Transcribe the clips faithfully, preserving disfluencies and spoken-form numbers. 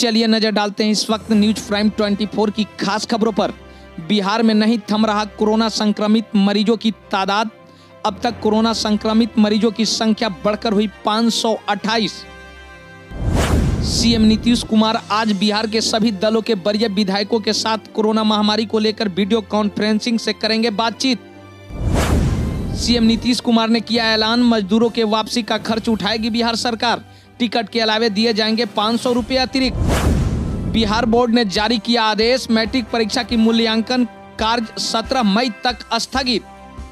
चलिए नजर डालते हैं इस वक्त न्यूज प्राइम चौबीस की खास खबरों पर। बिहार में नहीं थम रहा कोरोना संक्रमित मरीजों की तादाद। अब तक कोरोना संक्रमित मरीजों की संख्या बढ़कर हुई पाँच सौ अट्ठाईस। सीएम नीतीश कुमार आज बिहार के सभी दलों के वरीय विधायकों के साथ कोरोना महामारी को लेकर वीडियो कॉन्फ्रेंसिंग से करेंगे बातचीत। सीएम नीतीश कुमार ने किया ऐलान, मजदूरों के वापसी का खर्च उठाएगी बिहार सरकार। टिकट के अलावे दिए जाएंगे पाँच सौ रुपये अतिरिक्त। बिहार बोर्ड ने जारी किया आदेश, मैट्रिक परीक्षा की मूल्यांकन कार्य सत्रह मई तक स्थगित।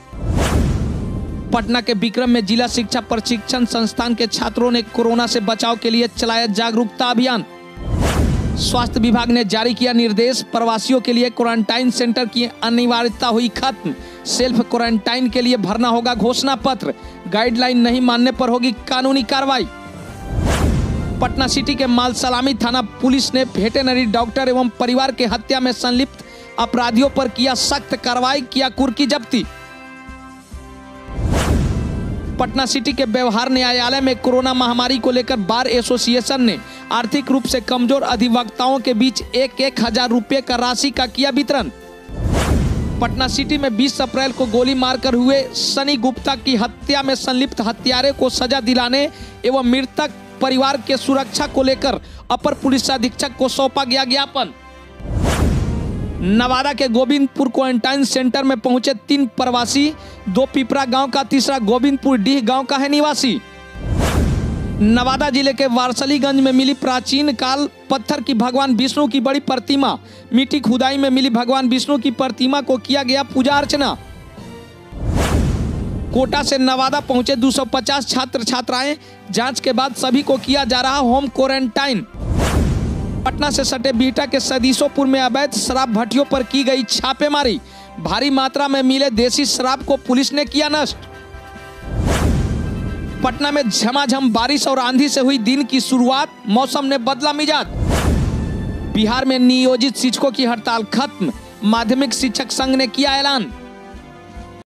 पटना के विक्रम में जिला शिक्षा प्रशिक्षण संस्थान के छात्रों ने कोरोना से बचाव के लिए चलाया जागरूकता अभियान। स्वास्थ्य विभाग ने जारी किया निर्देश, प्रवासियों के लिए क्वारंटाइन सेंटर की अनिवार्यता हुई खत्म। सेल्फ क्वारंटाइन के लिए भरना होगा घोषणा पत्र। गाइडलाइन नहीं मानने पर होगी कानूनी कार्रवाई। पटना सिटी के मालसलामी थाना पुलिस ने वेटरनरी डॉक्टर एवं परिवार के हत्या में संलिप्त अपराधियों पर किया सख्त कार्रवाई, किया कुर्की जब्ती। पटना सिटी के व्यवहार न्यायालय में कोरोना महामारी को लेकर बार एसोसिएशन ने आर्थिक रूप से कमजोर अधिवक्ताओं के बीच एक एक हजार रुपये का राशि का किया वितरण। पटना सिटी में बीस अप्रैल को गोली मारकर हुए सनी गुप्ता की हत्या में संलिप्त हत्यारे को सजा दिलाने एवं मृतक परिवार के सुरक्षा को लेकर अपर पुलिस अधीक्षक को सौंपा गया ज्ञापन। नवादा के गोविंदपुर क्वारंटाइन सेंटर में पहुंचे तीन प्रवासी, दो पिपरा गांव का, तीसरा गोविंदपुर डीह गांव का है निवासी। नवादा जिले के वारसलीगंज में मिली प्राचीन काल पत्थर की भगवान विष्णु की बड़ी प्रतिमा। मिट्टी खुदाई में मिली भगवान विष्णु की प्रतिमा को किया गया पूजा अर्चना। कोटा से नवादा पहुंचे दो सौ पचास छात्र छात्राएं, जांच के बाद सभी को किया जा रहा होम क्वारंटाइन। पटना से सटे बिहटा के सदीसोपुर में अवैध शराब भट्टियों पर की गई छापेमारी। भारी मात्रा में मिले देसी शराब को पुलिस ने किया नष्ट। पटना में झमाझम बारिश और आंधी से हुई दिन की शुरुआत, मौसम ने बदला मिजाज। बिहार में नियोजित शिक्षकों की हड़ताल खत्म, माध्यमिक शिक्षक संघ ने किया ऐलान।